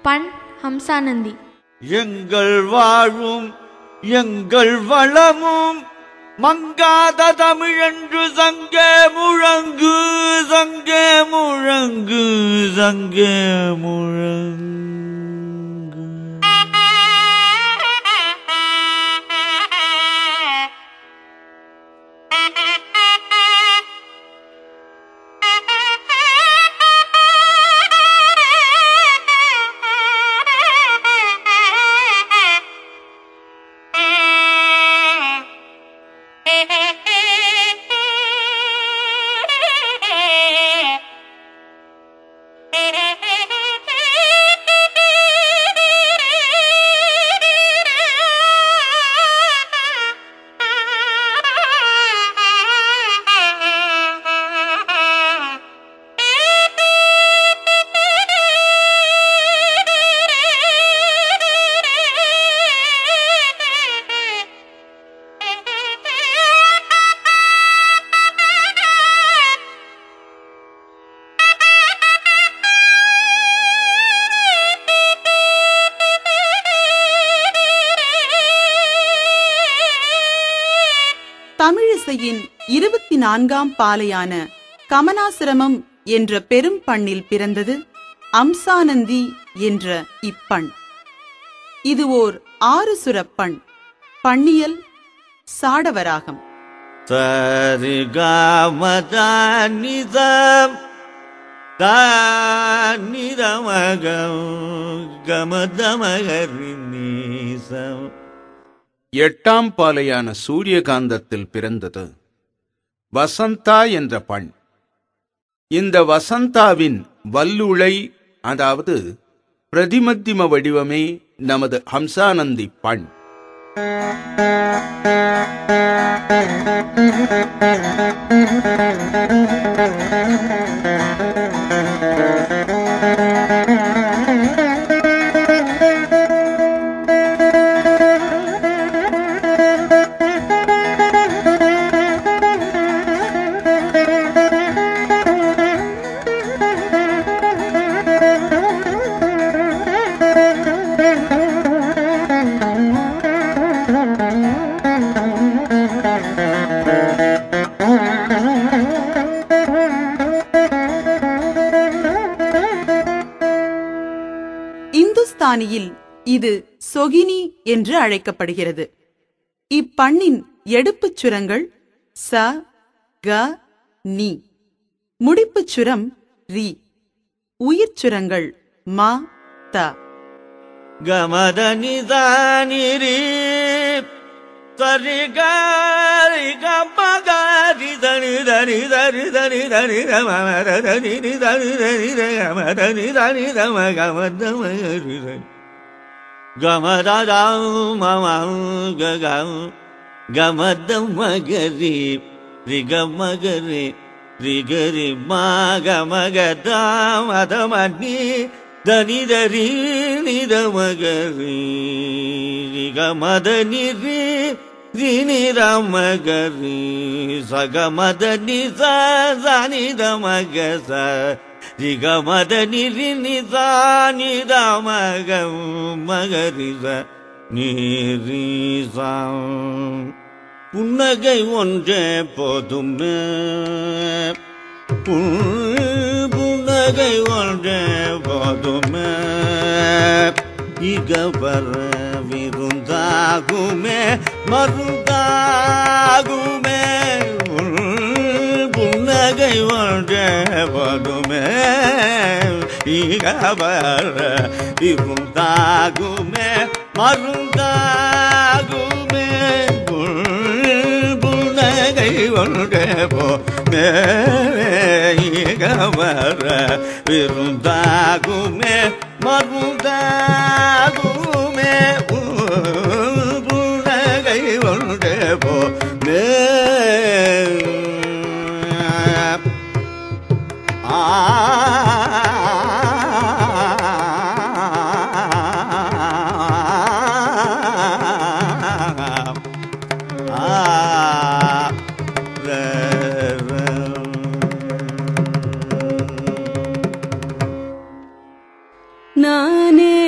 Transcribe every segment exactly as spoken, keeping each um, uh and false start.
பண் ஹம்சானந்தி. எங்கள் வாழும் எங்கள் வளமும் மங்காத தமிழென்று சங்கே முழங்கு சங்கே முழங்கு சங்கே முழங்கு. தமிழிசையின் இருபத்தி நான்காம் பாலையான கமனாசிரமம் என்ற பெரும் பண்ணில் பிறந்தது அம்சானந்தி என்ற இப்பண். இது ஓர் ஆறு சுரப்பண். பண்ணியல் சாடவராகம். சரிகமதனிதம் தானிதமகம் கமதமகரிநீசம். எட்டாம் பாலையான சூரியகாந்தத்தில் பிறந்தது வசந்தா என்ற பண். இந்த வசந்தாவின் வல்லுளை, அதாவது பிரதிமத்திம வடிவமே நமது ஹம்சானந்தி பண். இந்துஸ்தானியில் இது சொகினி என்று அழைக்கப்படுகிறது. இப்பண்ணின் எடுப்புச் சுரங்கள் ச, க, நி. முடிப்புச் சுரம் ரி. உயிர்ச் சுரங்கள் ம, த. கமதனிதானிரி சரிகாரி கமகாரி தனி தனி தனி தனி தனி ரமதனி தனி தனி ரமதனி தனி ரம கமதமகரி கமதம் மமம் ககம் கமதமகரி ரிகமகரி ரிகரி மகமகதம் அதமனி தனி தரி நிதமகரி ரிகமதனி ரி ரினிரமகரி சகமதனி சனிதமகச ரிகமதனி ரினிதானிதமகம் மகரிச நீரிசம். புன்னகை ஒன்றே போதும் புன்னகை ஒன்றே போதுமே இகவர விருந்தாகுமே மருந்தாகுமே. புன்னகை ஒன்றே போதுமே இகவர விருந்தாகுமே மருந்தாகுமே. புன்னகை ஒன்றே போதுமே இகவர விருந்தாகுமே மருந்தாகுமே. புன்னகை ஒன்றே போதுமே ஆ நானே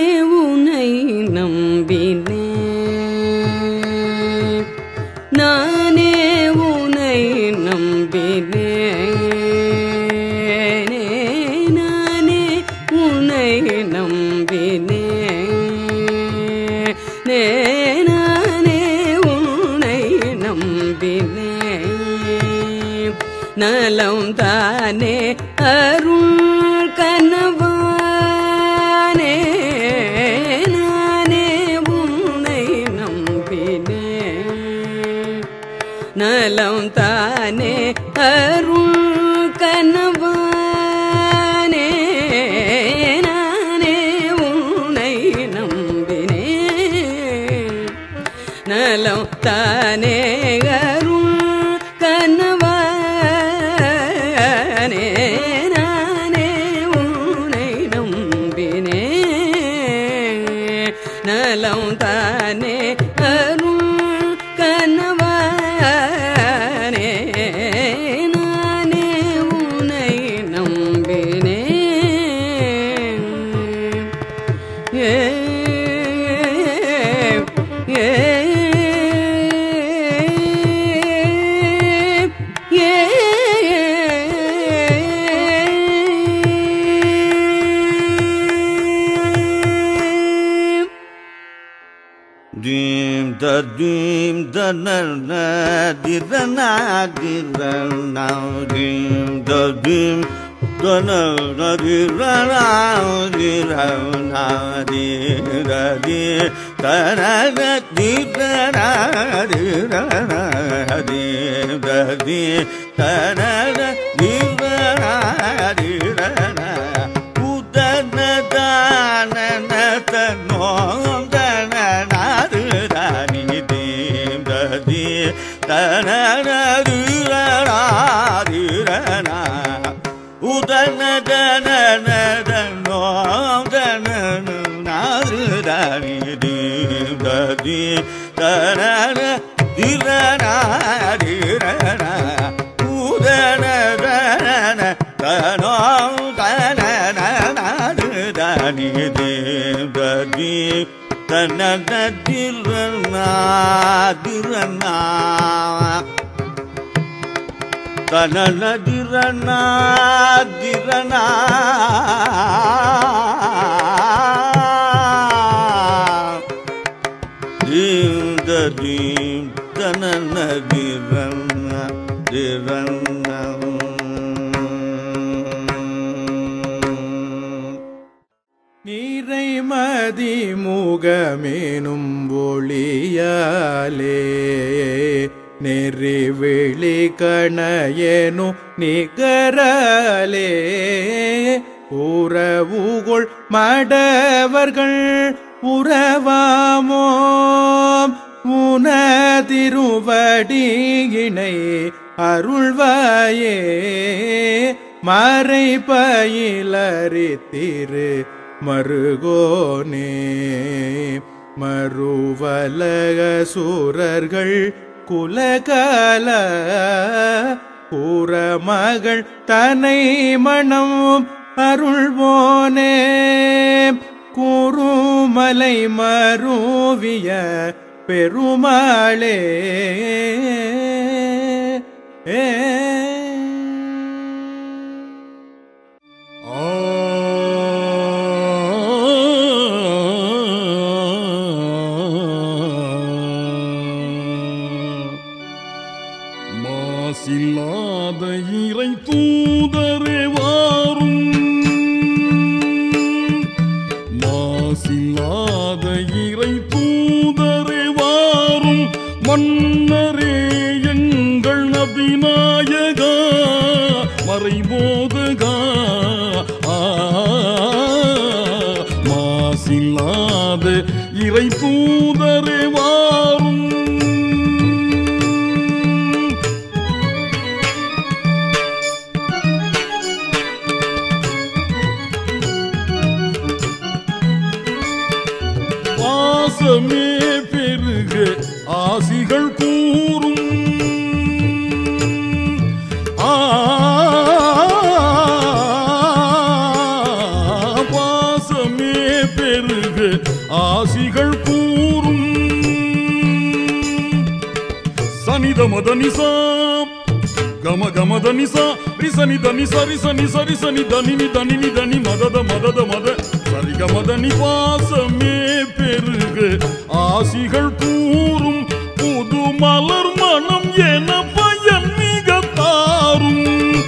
நானே உன்னை நம்பினே நலம் தானே அருள் கனவானே நானே உன்னை நம்பினே நலம் தானே அருள் கனவானே நானே உன்னை நம்பினே நலம் தானே அருள் கனவானே நானே உன்னை நம்பினே நலம் தானே அருள் கனவானே நானே உன்னை நம்பினே ஏ ஏ dim da dim da na na di da na di da na dim da dim da na na di da na di da na di da di da na na di da na di da na di da di da na na di da na di da na u da na da na na ta no da na na di da ni dim da di da na na di da na di da na u da na da na na da no da na na di da ni dim da di da na na di da na di da na u da na da na na da no da na na na di da ni dim da di da na na di da na di da na da na na di da na di da na dim da dim da na na di da na di da na நீரைமதி முகமேனும் ஒளியாலே நெறிவிழி கணையேனும் நிகராலே உறவுகொள் மடவர்கள் உறவாமோம் உனதிருவடியினை அருள்வாயே மறை பயிலறித்திரு மருகோனே மறுவலக சூரர்கள் குலகால கூறமகள் தனை மணம் அருள்வோனே குருமலை மருவிய பெருமாளே ஏ மாசில்லாத இறை தூதரே வாரும் மாசில்லாத இறை தூதரே வாரும் மன்னரே எங்கள் நபிநாயகா மறைபோதகா மாசில்லாத இறை தூதரே வாரும் பாசமே பெருக ஆசிகள் கூறும் ஆ பாசமே பெருக ஆசிகள் கூறும் சனித மதனிசா கம கம தனிசா ரிசனி தனிசா ரிசனி சரி சனி தனினி தனினி தனி மதத மதத மத சரி கம தனி பாசமே பெருக ஆசி ஆசிகள் கூறும் புது மலர் மனம் என பயன் மிக தாரும்.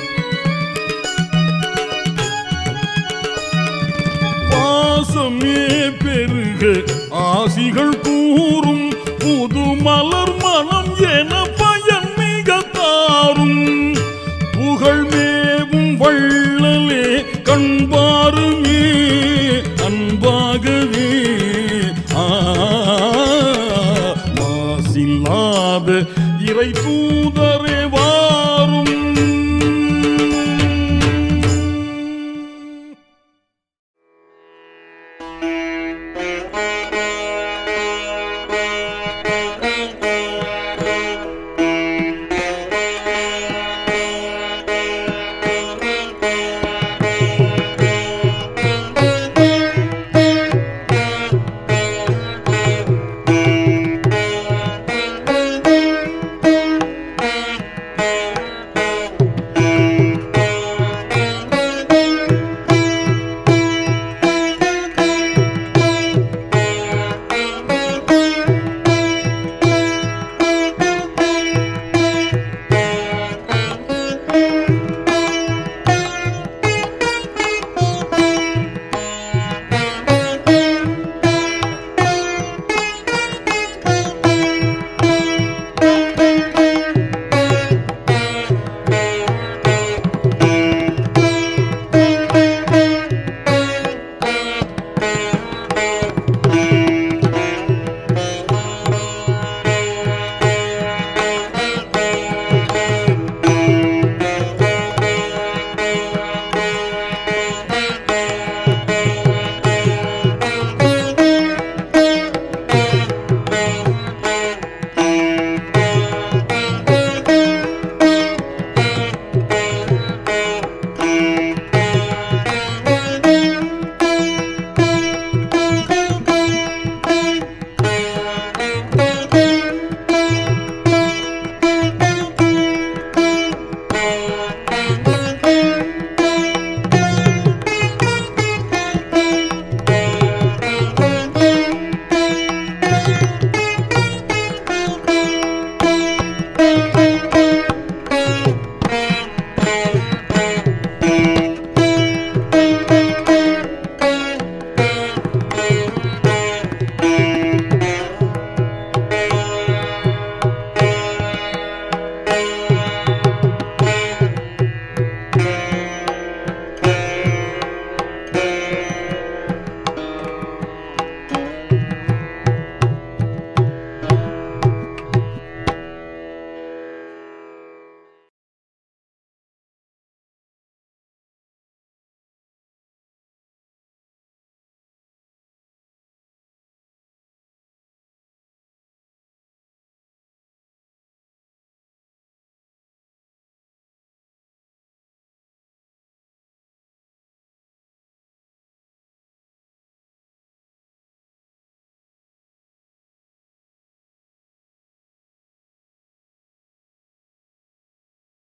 பாசமே பெருக ஆசிகள் கூறும் புது மலர் மனம் என பயன் மிக தாரும். புகழ் மேவும் வள்ளலே கண்பாருமே அன்பாகவே மாசில்லாத இறை தூத